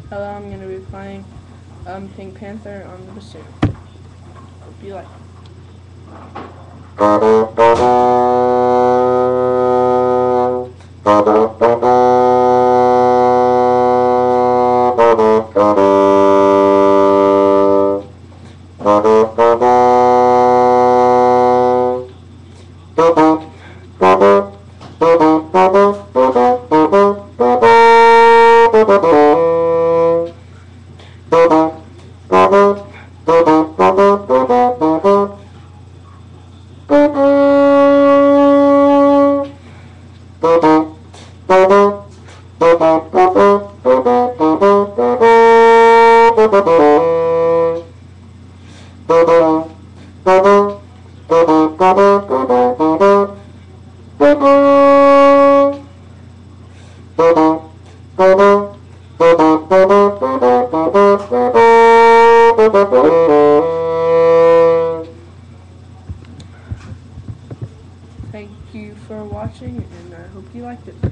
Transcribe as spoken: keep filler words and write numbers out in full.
Hello, I'm going to be playing um, Pink Panther on the Bassoon. Hope you like Thank you for watching, and I hope you liked it.